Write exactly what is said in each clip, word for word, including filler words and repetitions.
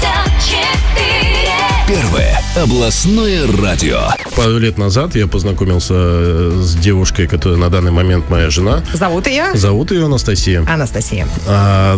Первое областное радио. Пару лет назад я познакомился с девушкой, которая на данный момент моя жена. Зовут ее? Зовут ее Анастасия. Анастасия. А,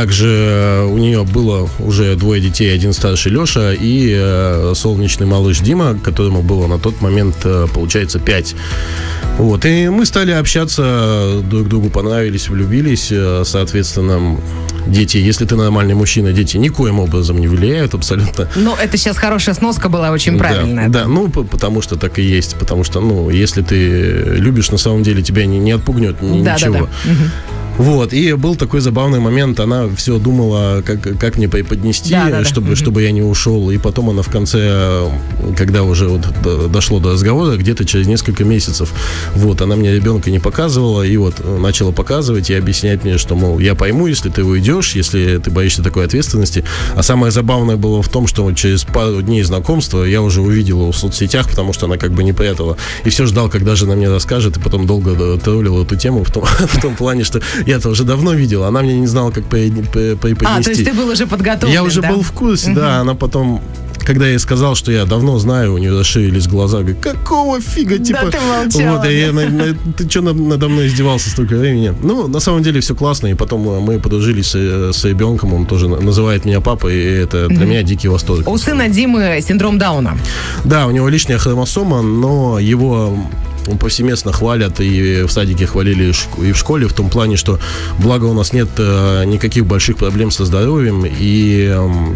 также у нее было уже двое детей, один старший Леша и э, солнечный малыш Дима, которому было на тот момент, э, получается, пять. Вот, и мы стали общаться, друг другу понравились, влюбились, э, соответственно, дети, если ты нормальный мужчина, дети никоим образом не влияют абсолютно. Ну, это сейчас хорошая сноска была, очень правильная. Да, да, ну, потому что так и есть, потому что, ну, если ты любишь, на самом деле тебя не, не отпугнет ни, да, ничего. Да, да. Угу. Вот, и был такой забавный момент, она все думала, как, как мне преподнести, да, да, чтобы, да. чтобы я не ушел, и потом она в конце, когда уже вот дошло до разговора, где-то через несколько месяцев, вот, она мне ребенка не показывала, и вот начала показывать и объяснять мне, что, мол, я пойму, если ты уйдешь, если ты боишься такой ответственности, а самое забавное было в том, что через пару дней знакомства я уже увидел его в соцсетях, потому что она как бы не прятала, и все ждал, когда жена мне расскажет, и потом долго троллил эту тему в том, в том плане, что я-то уже давно видел, она мне не знала, как преподнести. А, то есть ты был уже подготовлен, Я уже да? был в курсе, угу. да, она потом... Когда я ей сказал, что я давно знаю, у нее расширились глаза, говорит, какого фига, типа... Да ты молчала. Вот, и я, на, на, ты что надо мной издевался столько времени? Ну, на самом деле все классно, и потом мы подружились с, с ребенком, он тоже называет меня папой, и это для mm-hmm. меня дикий восторг. У сына Димы синдром Дауна. Да, у него лишняя хромосома, но его... повсеместно хвалят, и в садике хвалили, и в школе, в том плане, что благо у нас нет э, никаких больших проблем со здоровьем, и э,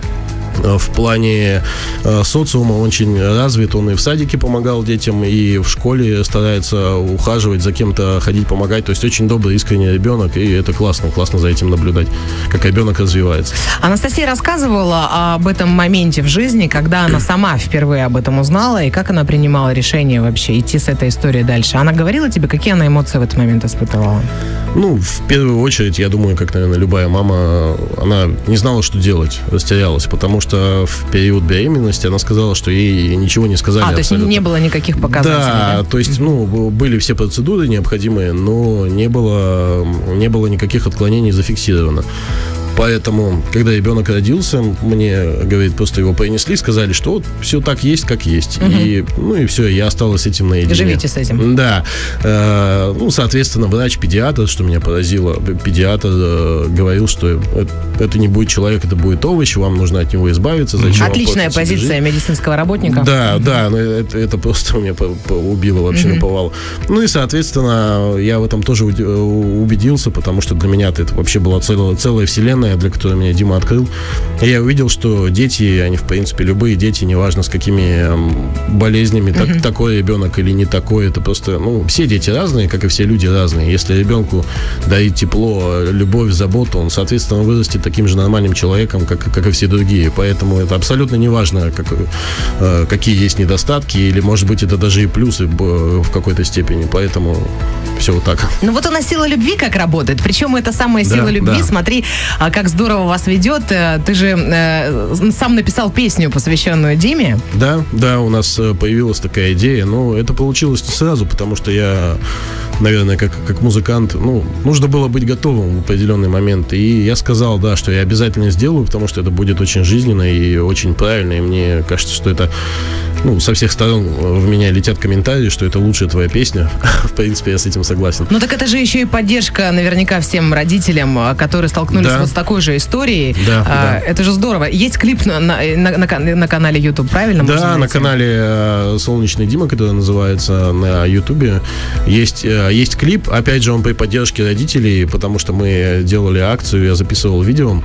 в плане э, социума он очень развит, он и в садике помогал детям, и в школе старается ухаживать за кем-то, ходить, помогать, то есть очень добрый, искренний ребенок, и это классно, классно за этим наблюдать, как ребенок развивается. Анастасия рассказывала об этом моменте в жизни, когда она сама впервые об этом узнала, и как она принимала решение вообще идти с этой историей дальше. Она говорила тебе, какие она эмоции в этот момент испытывала? Ну, в первую очередь, я думаю, как, наверное, любая мама, она не знала, что делать, растерялась, потому что в период беременности она сказала, что ей ничего не сказали. А, то есть абсолютно. Не было никаких показателей? Да, да? то есть, ну, были все процедуры необходимые, но не было, не было никаких отклонений зафиксировано. Поэтому, когда ребенок родился, мне, говорит, просто его принесли, сказали, что вот все так есть, как есть. Угу. И, ну и все, я осталась с этим наедине. Живите с этим. Да. Э, ну, соответственно, врач-педиатр, что меня поразило, педиатр э, говорил, что это, это не будет человек, это будет овощ, вам нужно от него избавиться. Зачем Отличная позиция медицинского работника. Да, да, но это, это просто меня убило вообще, угу. наповало. Ну и, соответственно, я в этом тоже убедился, потому что для меня это вообще была целая, целая вселенная, для которой меня Дима открыл. И я увидел, что дети, они, в принципе, любые дети, неважно с какими болезнями, так, uh-huh. такой ребенок или не такой, это просто, ну, все дети разные, как и все люди разные. Если ребенку дарить тепло, любовь, заботу, он, соответственно, вырастет таким же нормальным человеком, как, как и все другие. Поэтому это абсолютно неважно, как, какие есть недостатки, или, может быть, это даже и плюсы в какой-то степени. Поэтому все вот так. Ну вот у нас сила любви как работает. Причем это самая сила да, любви. Да. Смотри, как здорово вас ведет. Ты же э, сам написал песню, посвященную Диме. Да, да, у нас появилась такая идея, но это получилось не сразу, потому что я, наверное, как, как музыкант, ну, нужно было быть готовым в определенный момент. И я сказал, да, что я обязательно сделаю, потому что это будет очень жизненно и очень правильно. И мне кажется, что это, ну, со всех сторон в меня летят комментарии, что это лучшая твоя песня. В принципе, я с этим согласен. Ну так это же еще и поддержка наверняка всем родителям, которые столкнулись да. вот с такой же историей. Да, а, да. Это же здорово. Есть клип на, на, на, на канале YouTube, правильно? Да, на канале э, «Солнечный Дима», который называется на YouTube. Есть, э, есть клип. Опять же, он при поддержке родителей, потому что мы делали акцию, я записывал видео.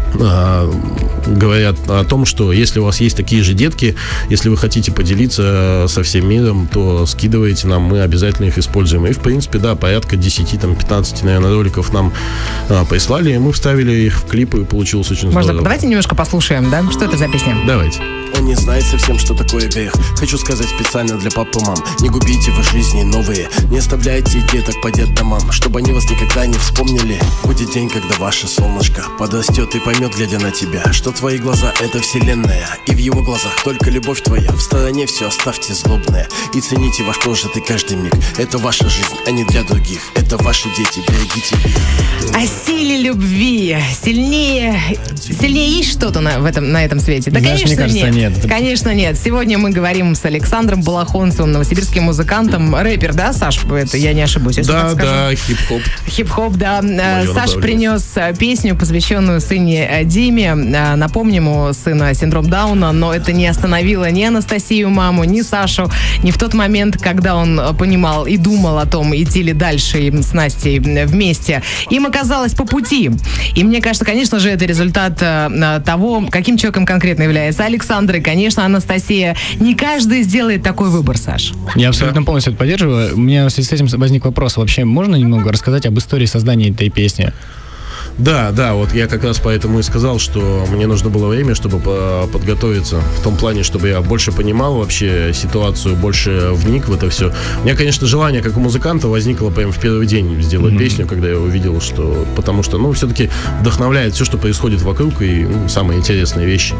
Говорят о том, что если у вас есть такие же детки, если вы хотите поделиться со всем миром, то скидывайте нам, мы обязательно их используем. И, в принципе, да, порядка десять-пятнадцать, наверное, роликов нам а, прислали, и мы вставили их в клипы, и получилось очень Можно, здорово. Давайте немножко послушаем, да? Что это за песня? Давайте. Он не знает совсем, что такое грех. Хочу сказать специально для папы, мам: не губите вы жизни новые, не оставляйте деток по детдомам, чтобы они вас никогда не вспомнили. Будет день, когда ваше солнышко подрастет и поймет, глядя на тебя, что твои глаза — это вселенная, и в его глазах только любовь твоя. В стороне все оставьте злобное и цените ваш прожитый каждый миг. Это ваша жизнь, а не для других. Это ваши дети, берегите их. О силе любви. Сильнее... Сильнее есть что-то на, в этом, на этом свете? Да, Знаешь, конечно, мне кажется, нет. нет. Конечно, нет. Сегодня мы говорим с Александром Балахонцевым, новосибирским музыкантом. Рэпер, да, Саш? Это я не ошибусь, если Да, так скажу. да, хип-хоп. Хип-хоп, да. Моё Саш направление. принес песню, посвященную сыне Диме. Напомним, у сына синдром Дауна, но это не остановило ни Анастасию, маму, ни Сашу. Не в тот момент, когда он понимал и думал о том, идти ли дальше им с Настей вместе. Им оказалось по пути. И мне кажется, конечно же, это результат э, того, каким человеком конкретно является Александр и, конечно, Анастасия. Не каждый сделает такой выбор, Саш. Я абсолютно полностью это поддерживаю. У меня в связи с этим возник вопрос. Вообще, можно немного рассказать об истории создания этой песни? Да, да, вот я как раз поэтому и сказал, что мне нужно было время, чтобы по- подготовиться. В том плане, чтобы я больше понимал вообще ситуацию, больше вник в это все. У меня, конечно, желание, как у музыканта, возникло прямо в первый день сделать mm-hmm. песню, когда я увидел, что... Потому что, ну, все-таки вдохновляет все, что происходит вокруг, и ну, самые интересные вещи.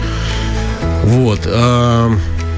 Вот. А...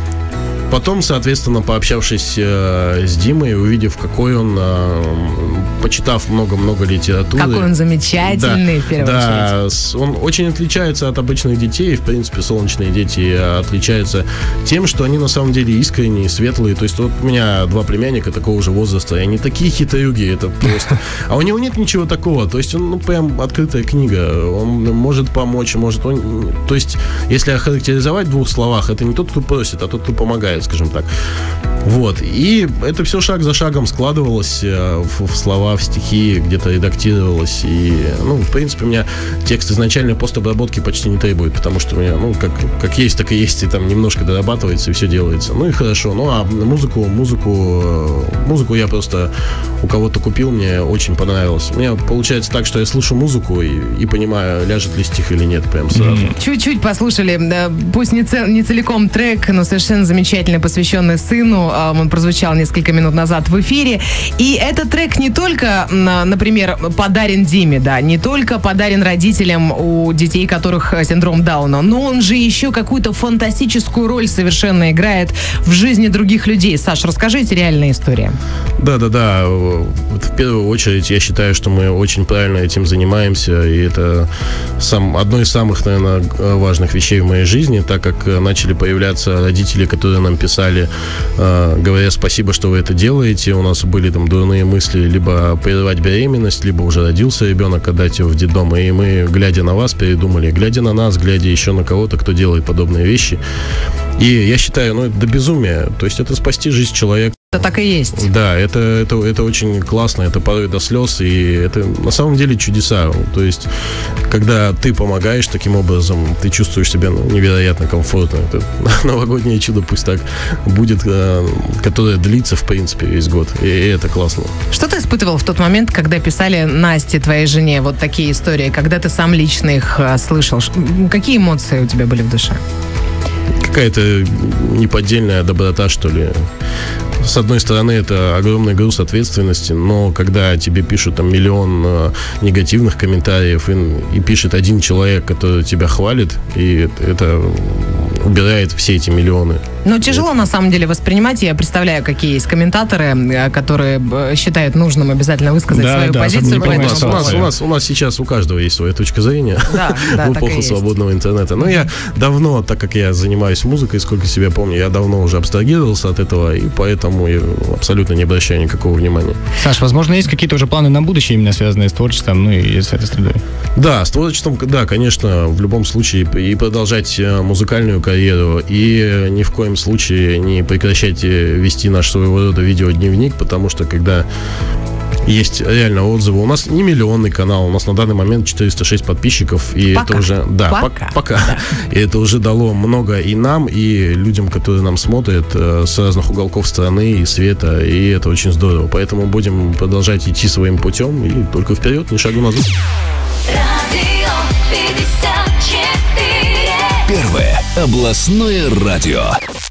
Потом, соответственно, пообщавшись э, с Димой, увидев, какой он, э, почитав много-много литературы. Какой он замечательный, да, в первую да, очередь. с- он очень отличается от обычных детей. В принципе, солнечные дети отличаются тем, что они на самом деле искренние, светлые. То есть вот у меня два племянника такого же возраста, и они такие хитрюги, это просто... А у него нет ничего такого. То есть он, ну, прям открытая книга. Он может помочь, может... Он... То есть, если охарактеризовать в двух словах, это не тот, кто просит, а тот, кто помогает, скажем так. Вот. И это все шаг за шагом складывалось э, в, в слова, в стихи, где-то редактировалось. И, ну, в принципе, у меня текст изначально постобработки почти не требует, потому что у меня, ну, как, как есть, так и есть, и там немножко дорабатывается, и все делается. Ну и хорошо. Ну, а музыку, музыку, э, музыку я просто у кого-то купил, мне очень понравилось. У меня получается так, что я слышу музыку и, и понимаю, ляжет ли стих или нет, прям сразу. Чуть-чуть послушали, да, пусть не, цел, не целиком трек, но совершенно замечательный, посвященный сыну. Он прозвучал несколько минут назад в эфире. И этот трек не только, например, подарен Диме, да, не только подарен родителям у детей, которых синдром Дауна, но он же еще какую-то фантастическую роль совершенно играет в жизни других людей. Саш, расскажите реальную историю. Да-да-да. Вот в первую очередь я считаю, что мы очень правильно этим занимаемся, и это сам, одно из самых, наверное, важных вещей в моей жизни, так как начали появляться родители, которые нам писали, э, говоря спасибо, что вы это делаете. У нас были там дурные мысли либо прервать беременность, либо уже родился ребенок, отдать его в детдом, и мы, глядя на вас, передумали, глядя на нас, глядя еще на кого-то, кто делает подобные вещи. И я считаю, ну, это до безумия, то есть это спасти жизнь человека. Это так и есть. Да, это, это, это очень классно, это порой до слез, и это на самом деле чудеса. То есть, когда ты помогаешь таким образом, ты чувствуешь себя ну, невероятно комфортно. Это новогоднее чудо пусть так будет, которое длится, в принципе, весь год, и, и это классно. Что ты испытывал в тот момент, когда писали Насте, твоей жене, вот такие истории, когда ты сам лично их а, слышал? Ш- Какие эмоции у тебя были в душе? Какая-то неподдельная доброта, что ли. С одной стороны, это огромный груз ответственности, но когда тебе пишут там миллион э, негативных комментариев и, и пишет один человек, который тебя хвалит, и это, это убирает все эти миллионы. Ну, тяжело на самом деле воспринимать. Я представляю, какие есть комментаторы, э, которые э, считают нужным обязательно высказать Да, свою да, позицию особенно по не этому У нас, поводу. у, нас, у нас сейчас у каждого есть своя точка зрения Да, да, в так и эпоху есть. свободного интернета. Но я давно, так как я занимаюсь музыкой, сколько себя помню, я давно уже абстрагировался от этого, и поэтому я абсолютно не обращаю никакого внимания. Саш, возможно, есть какие-то уже планы на будущее, именно связанные с творчеством, ну и с этой средой? Да, с творчеством, да, конечно, в любом случае и продолжать э, музыкальную карьеру, и ни в коем случае не прекращать э, вести наш своего рода видеодневник, потому что когда есть реально отзывы, у нас не миллионный канал, у нас на данный момент четыреста шесть подписчиков, и Пока. это уже, да, Пока. пок- пока, и это уже дало много и нам, и людям, которые нам смотрят э, с разных уголков страны и света, и это очень здорово, поэтому будем продолжать идти своим путем и только вперед, ни шагу назад. Радио пятьдесят четыре. Первое областное радио.